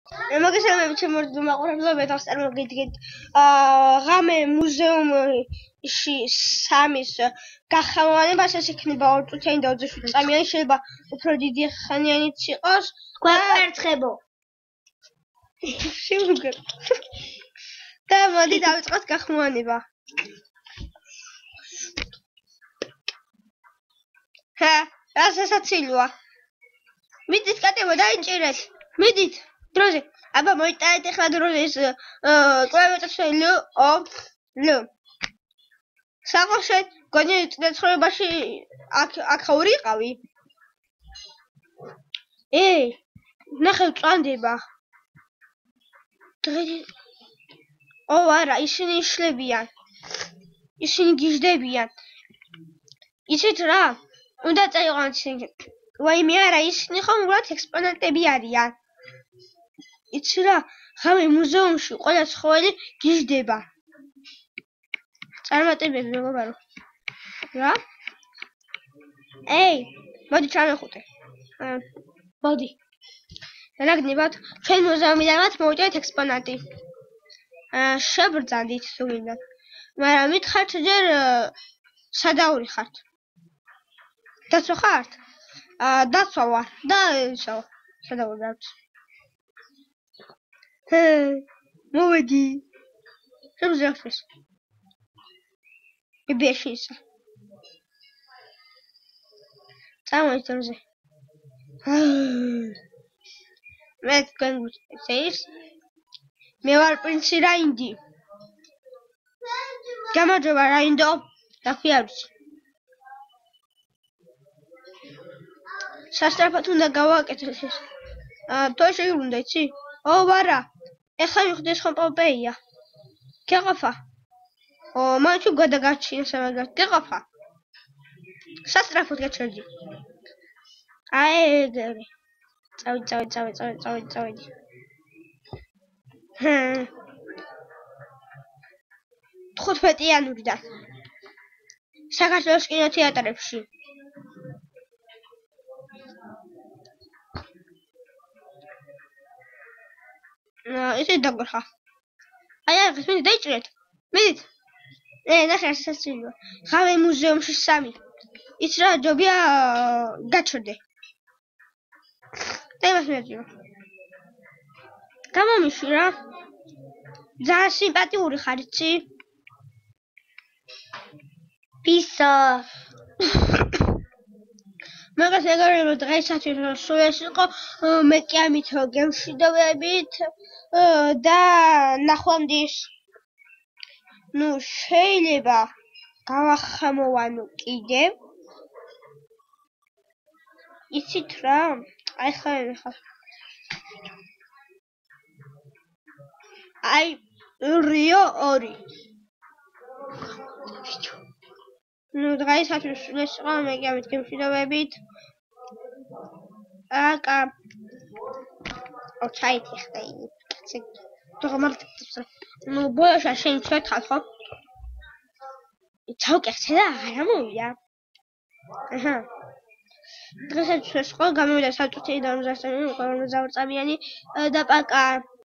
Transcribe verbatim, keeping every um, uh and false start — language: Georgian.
მოგესალმებით ჩემო მაყურებლობთ, წარმოგიდგენთ ღამე მუზეუმში სამის გახმოვანებას. ეს იქნება ორწუთიანი და ოცდაშვიდი წამიანი, შეიძლება უფრო დიდი ხანიანიც იყოს. გვაკვერცხებო. შევუგებ. და მოდი დავიწყოთ გახმოვანება. ჰა, ასასაცილოა. მიდით კატებო, დაიჭირეთ. მიდით. დროზე. აბა მოიტანეთ ახლა დროზე ეს კლავიატურა ო ლ. საღოშეთ, გონი წინაცხოვრებაში აქ აქ ვიყავი. ეი, ნახე წვანდება. დღე ო არა, ისინი იშლებიან. ისინი გიждდებიან. იცით რა? უნდა წაიყვანოთ ისინი. ვაიმე არა, ისინი ხომ უბრალოდ ექსპონატები არიან. იცი რა, ღამე მუზეუმში ყველა ცხოველი გიждდება. წარმატებები მეგობარო. რა? ეი, მოდი ჩამეხუტე. მოდი. რა გნებავთ? ჩვენ მუზეუმიდანაც მოვიჭრეთ ექსპონატი. აა, შევბრძანდით თუ გინდა. მაგრამ მითხართ ჯერ სადაური ხართ? დაცვა ხართ? აა, დაცვა ვარ და ისო, სადაური ვარ. ჰე, მოვედი. შევზრახეს. ბიბიაშისა. წამოიწროზე. მე თქვენ გუწეს. მე ვარ პრინცი რაინდი. გამარჯობა რაინდო. დაფიარს. სასწრაფოდ უნდა გავაკეთოთ ეს. აა, თუ შეგვიძლია იცი? ო, ვარა. ეხლა ვიხდეს ხომ პოპეია. გეყოფა. ო, მან თუ გადაგარჩინა სამაგარ. გეყოფა. სასწრაფოდ გაჩერდი. აი, ეგრე. წავი, წავი, წავი, წავი, წავი, წავი. ჰე. თხუთმეტი იანვრიდან. საქართველოს კინოთეატრებში. აა, ესე დაგვრხა. აი, აი, მიდით დაიჭრეთ. მიდით. ე, ნახე ასასაცილოა. ღამე მუზეუმში სამი. იცი რა, ჯობია გაჩერდე. და იმას მეძიო. გამომიშვი რა. ძალიან სიმპათიური ხარ, იცი? პისა. მაგას ეგარებო დღეისათვის სულ ეს იყო, მე კი ამით გემშვიდობებით და ნახვამდის. ნუ შეიძლება გავახმოვანო კიდევ. იცით რა? აი ხა ხა. აი რიო ორი. ნუ დღეისათვის სულ ეს იყო, მე კი ამით გემშვიდობებით. აკა. ო ჩაითი ხდა იგი. ნუ ბოშა შენ ჩეთხალ ხო? ჩავკეხე და არა მოვიდა. აჰა. დღესაც ეს ხო გამოვიდა საწუთი და ორმოცდასამი წამიანი და პაკა.